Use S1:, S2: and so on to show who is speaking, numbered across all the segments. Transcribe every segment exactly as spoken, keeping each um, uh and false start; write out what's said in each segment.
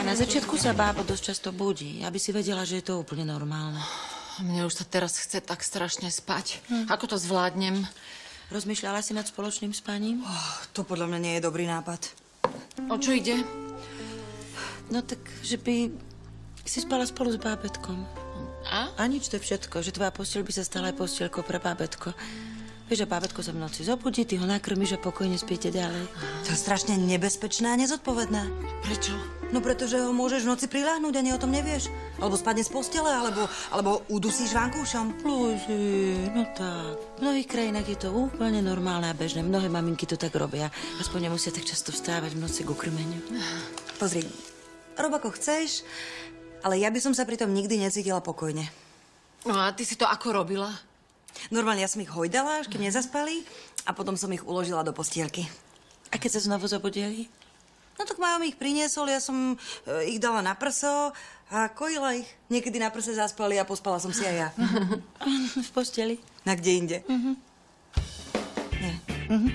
S1: na začiatku sa bábo dosť často budí, aby si vedela, že je to úplne normálne.
S2: Mne už sa teraz chce tak strašne spať. Hm. Ako to zvládnem?
S1: Rozmýšľala si nad spoločným spaním?
S3: Oh, to podľa mňa nie je dobrý nápad.
S2: O čo ide?
S1: No tak, že by si spala spolu s bábätkom.
S2: A?
S1: A nič, to je všetko, že tvoja posteľ by sa stala aj posteľkou pre bábätko. Vieš, že bábätko sa v noci zobudí, ty ho nakrmíš a pokojne spíte ďalej.
S3: To je strašne nebezpečné a nezodpovedné.
S2: Prečo?
S3: No pretože ho môžeš v noci priláhnuť a ani o tom nevieš. Alebo spadne z postele, alebo, alebo udusíš vankúšom.
S1: Luzi, no tak. V mnohých krajinách je to úplne normálne a bežné. Mnohé maminky to tak robia. Aspoň nemusia tak často vstávať v noci ku krmeniu.
S3: Pozri, rob ako chceš, ale ja by som sa pri tom nikdy necítila pokojne.
S2: No a ty si to ako robila?
S3: Normálne ja som ich hojdala, až kým nezaspali, a potom som ich uložila do postielky.
S1: A keď sa znovu zobudili?
S3: No tak Majo mi ich priniesol, ja som e, ich dala na prso a kojila ich. Niekedy na prse zaspali a pospala som si aj ja.
S1: V posteli?
S3: Na kde inde?
S1: Uh-huh.
S3: Nie.
S1: Uh-huh.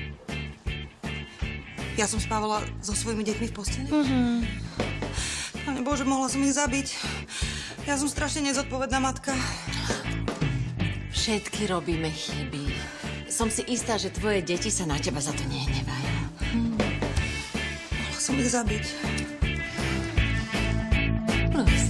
S3: Ja som spávala so svojimi deťmi v posteli?
S1: Uh-huh.
S3: Pane Bože, mohla som ich zabiť. Ja som strašne nezodpovedná matka.
S2: Všetky robíme chyby. Som si istá, že tvoje deti sa na teba za to nehnevajú.
S3: Mohla som ich zabiť.
S2: Plus.